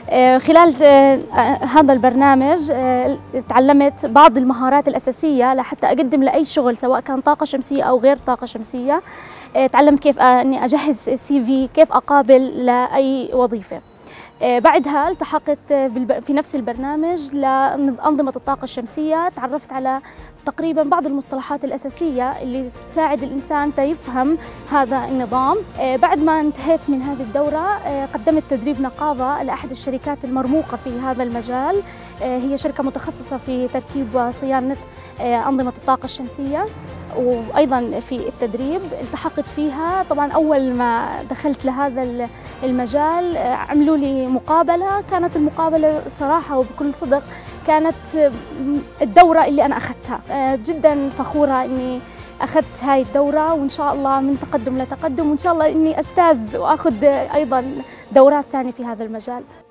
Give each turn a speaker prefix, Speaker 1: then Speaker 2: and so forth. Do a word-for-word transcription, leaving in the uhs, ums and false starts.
Speaker 1: آه، خلال آه، هذا البرنامج آه، تعلمت بعض المهارات الأساسية لحتى أقدم لأي شغل، سواء كان طاقة شمسية أو غير طاقة شمسية. آه، تعلمت كيف أني أجهز سي في، كيف أقابل لأي وظيفة. آه، بعدها التحقت في نفس البرنامج لأنظمة الطاقة الشمسية، تعرفت على تقريبا بعض المصطلحات الأساسية اللي تساعد الإنسان يفهم هذا النظام. آه، بعد ما انتهيت من هذه الدورة آه، قدمت تدريب نقابة لأحد الشركات المرموقة في هذا المجال. آه، هي شركة متخصصة في تركيب وصيانة آه، أنظمة الطاقة الشمسية، وأيضا في التدريب التحقت فيها. طبعا أول ما دخلت لهذا المجال آه، عملوا لي مقابلة. كانت المقابلة صراحة وبكل صدق كانت الدورة اللي أنا أخذتها. جدا فخورة إني أخذت هاي الدورة، وإن شاء الله من تقدم لتقدم، وإن شاء الله إني أجتاز وأخذ أيضا دورات ثانية في هذا المجال.